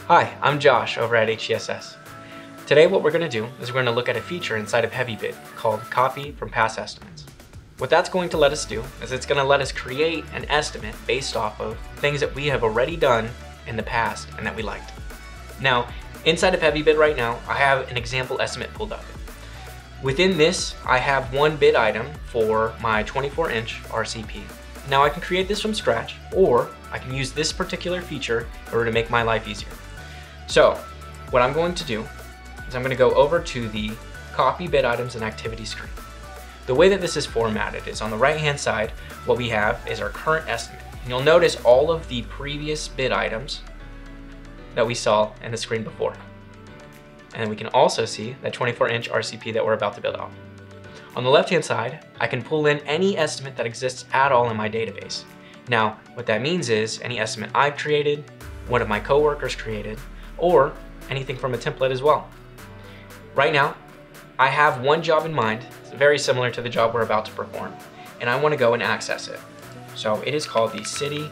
Hi, I'm Josh over at HCSS. Today what we're going to do is we're going to look at a feature inside of HeavyBid called Copy from Past Estimates. What that's going to let us do is it's going to let us create an estimate based off of things that we have already done in the past and that we liked. Now, inside of HeavyBid right now, I have an example estimate pulled up. Within this, I have one bid item for my 24-inch RCP. Now I can create this from scratch, or I can use this particular feature in order to make my life easier. So what I'm going to do is I'm going to go over to the Copy Bid Items and Activity screen. The way that this is formatted is on the right-hand side, what we have is our current estimate. And you'll notice all of the previous bid items that we saw in the screen before. And we can also see that 24-inch RCP that we're about to build out. On the left-hand side, I can pull in any estimate that exists at all in my database. Now, what that means is any estimate I've created, one of my coworkers created, or anything from a template as well. Right now, I have one job in mind. It's very similar to the job we're about to perform, and I want to go and access it. So it is called the City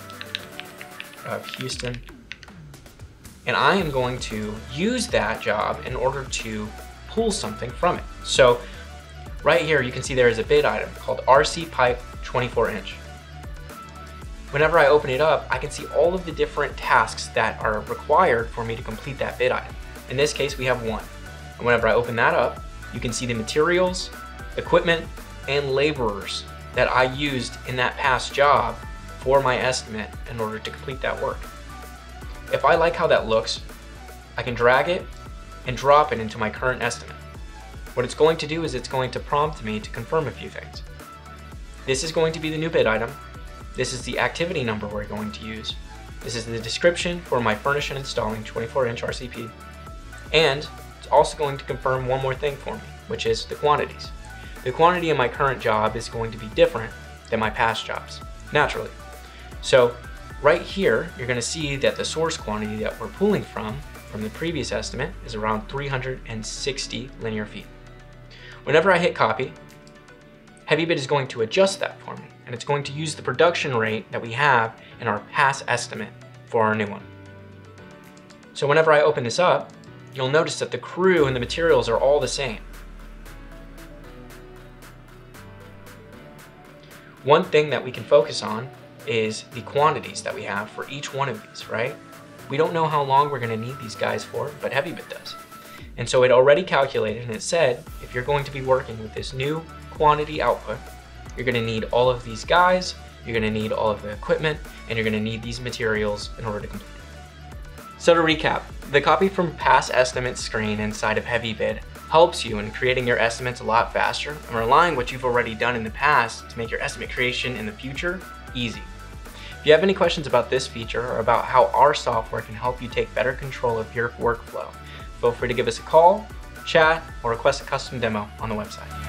of Houston, and I am going to use that job in order to pull something from it. So right here, you can see there is a bid item called RC Pipe 24-inch. Whenever I open it up, I can see all of the different tasks that are required for me to complete that bid item. In this case, we have one. And whenever I open that up, you can see the materials, equipment, and laborers that I used in that past job for my estimate in order to complete that work. If I like how that looks, I can drag it and drop it into my current estimate. What it's going to do is it's going to prompt me to confirm a few things. This is going to be the new bid item. This is the activity number we're going to use. This is the description for my furnish and installing 24-inch RCP. And it's also going to confirm one more thing for me, which is the quantities. The quantity in my current job is going to be different than my past jobs, naturally. So right here, you're going to see that the source quantity that we're pulling from the previous estimate is around 360 linear feet. Whenever I hit copy, HeavyBid is going to adjust that for me, and it's going to use the production rate that we have in our past estimate for our new one. So whenever I open this up, you'll notice that the crew and the materials are all the same. One thing that we can focus on is the quantities that we have for each one of these, right? We don't know how long we're going to need these guys for, but HeavyBid does. And so it already calculated, and it said if you're going to be working with this new quantity output, you're going to need all of these guys, you're going to need all of the equipment, and you're going to need these materials in order to complete it. So to recap, the Copy from Past Estimates screen inside of HeavyBid helps you in creating your estimates a lot faster and relying what you've already done in the past to make your estimate creation in the future easy. If you have any questions about this feature or about how our software can help you take better control of your workflow, feel free to give us a call, chat, or request a custom demo on the website.